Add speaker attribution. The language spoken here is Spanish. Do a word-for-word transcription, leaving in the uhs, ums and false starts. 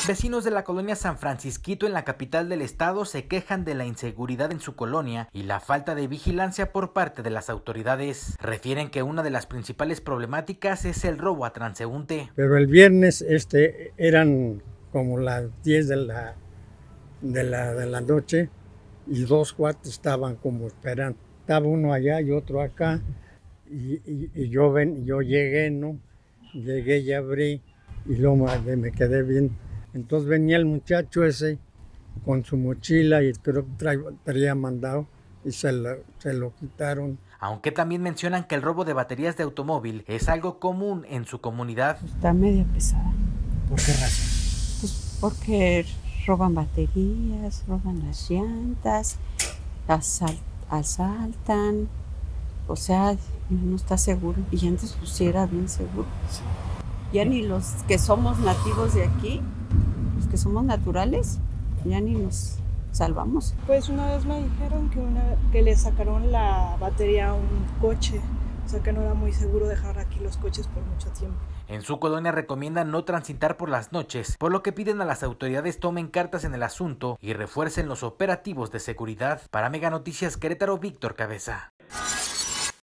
Speaker 1: Vecinos de la colonia San Francisquito en la capital del estado se quejan de la inseguridad en su colonia y la falta de vigilancia por parte de las autoridades. Refieren que una de las principales problemáticas es el robo a transeúnte.
Speaker 2: Pero el viernes este, eran como las diez de la, de la, de la noche y dos cuates estaban como esperando. Estaba uno allá y otro acá y, y, y yo, ven, yo llegué, ¿no? Llegué y abrí y luego me quedé bien. Entonces venía el muchacho ese con su mochila y creo que traía, traía mandado y se lo, se lo quitaron.
Speaker 1: Aunque también mencionan que el robo de baterías de automóvil es algo común en su comunidad.
Speaker 3: Está medio pesada.
Speaker 1: ¿Por qué razón?
Speaker 3: Pues porque roban baterías, roban las llantas, asal asaltan, o sea, no está seguro. Y antes pues sí era bien seguro. Sí. Ya ni los que somos nativos de aquí, los que somos naturales, ya ni nos salvamos.
Speaker 4: Pues una vez me dijeron que, una, que le sacaron la batería a un coche, o sea que no era muy seguro dejar aquí los coches por mucho tiempo.
Speaker 1: En su colonia recomiendan no transitar por las noches, por lo que piden a las autoridades tomen cartas en el asunto y refuercen los operativos de seguridad. Para Mega Noticias Querétaro, Víctor Cabeza.